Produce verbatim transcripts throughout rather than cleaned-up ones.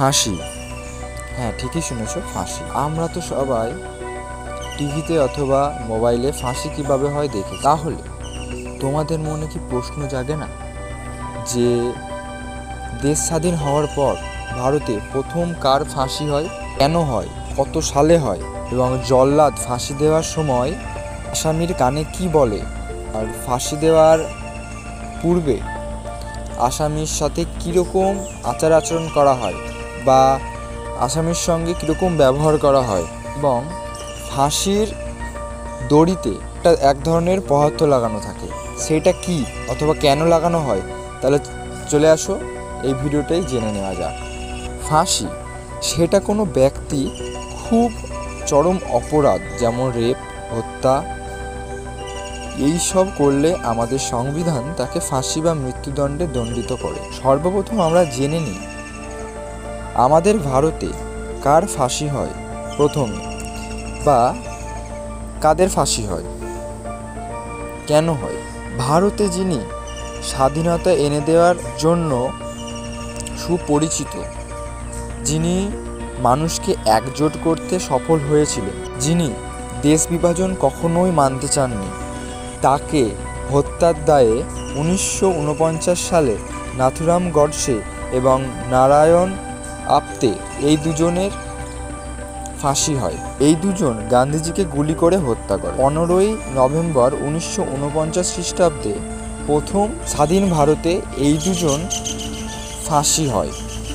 ফাঁসি। হ্যাঁ, ঠিকই শুনেছ, ফাঁসি। আমরা তো সবাই টিভিতে অথবা মোবাইলে ফাঁসি কিভাবে হয় দেখি। তাহলে তোমাদের মনে কি প্রশ্ন জাগে না যে দেশ স্বাধীন হওয়ার পর ভারতে প্রথম কার ফাঁসি হয়, কেন হয়, কত সালে হয়, এবং জল্লাদ ফাঁসি দেওয়ার সময় আসামির কানে কি বলে, আর ফাঁসি দেওয়ার পূর্বে আসামির সাথে কীরকম আচার আচরণ করা হয় বা আসামির সঙ্গে কীরকম ব্যবহার করা হয়, এবং ফাঁসির দড়িতে একটা এক ধরনের পদার্থ লাগানো থাকে, সেটা কি অথবা কেন লাগানো হয়, তাহলে চলে আসো এই ভিডিওটাই জেনে নেওয়া যাক। ফাঁসি সেটা কোনো ব্যক্তি খুব চরম অপরাধ যেমন রেপ, হত্যা এই সব করলে আমাদের সংবিধান তাকে ফাঁসি বা মৃত্যুদণ্ডে দণ্ডিত করে। সর্বপ্রথম আমরা জেনে নিই আমাদের ভারতে কার ফাঁসি হয় প্রথমে, বা কাদের ফাঁসি হয়, কেন হয়। ভারতে যিনি স্বাধীনতা এনে দেওয়ার জন্য সুপরিচিত, যিনি মানুষকে একজোট করতে সফল হয়েছিলেন, যিনি দেশ বিভাজন কখনোই মানতে চাননি, তাকে হত্যার দায়ে উনিশশো উনপঞ্চাশ সালে নাথুরাম গডসে এবং নারায়ণ আপ্তে এই দুজনের ফাঁসি হয়। এই দুজন গান্ধীজিকে গুলি করে হত্যা করে। পনেরোই নভেম্বর উনিশশো উনপঞ্চাশ খ্রিস্টাব্দে প্রথম স্বাধীন ভারতে এই দুজন ফাঁসি হয়।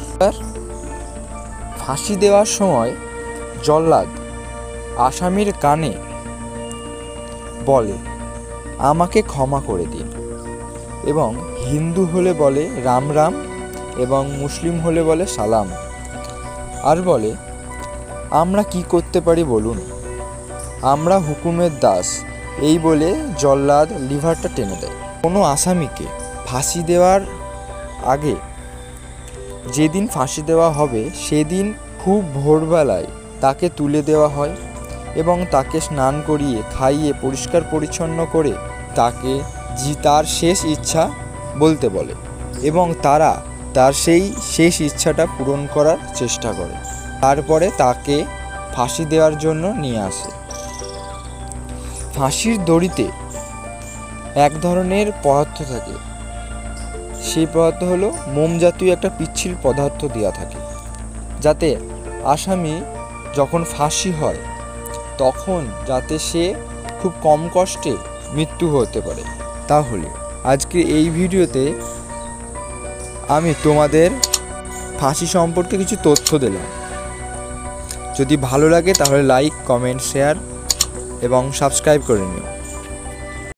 ফাঁসি দেওয়ার সময় জল্লাদ আসামির কানে বলে আমাকে ক্ষমা করে দিন, এবং হিন্দু হলে বলে রাম রাম, এবং মুসলিম হলে বলে সালাম, আর বলে আমরা কি করতে পারি বলুন, আমরা হুকুমের দাস, এই বলে জল্লাদ লিভারটা টেনে দেয়। কোনো আসামিকে ফাঁসি দেওয়ার আগে, যেদিন ফাঁসি দেওয়া হবে সেদিন খুব ভোরবেলায় তাকে তুলে দেওয়া হয় এবং তাকে স্নান করিয়ে খাইয়ে পরিষ্কার পরিচ্ছন্ন করে তাকে জি তার শেষ ইচ্ছা বলতে বলে, এবং তারা তার সেই শেষ ইচ্ছাটা পূরণ করার চেষ্টা করে। তারপরে তাকে ফাঁসি দেওয়ার জন্য নিয়ে আসে। ফাঁসির দড়িতে এক ধরনের পদার্থ থাকে, সেই পদার্থ হলো মোম জাতীয় একটা পিচ্ছিল পদার্থ দেওয়া থাকে, যাতে আসামি যখন ফাঁসি হয় তখন যাতে সে খুব কম কষ্টে মৃত্যু হতে পারে। তাহলে আজকে এই ভিডিওতে আমি তোমাদের ফাঁসি সম্পর্কে কিছু তথ্য দিলাম। যদি ভালো লাগে তাহলে লাইক, কমেন্ট, শেয়ার এবং সাবস্ক্রাইব করে নিও।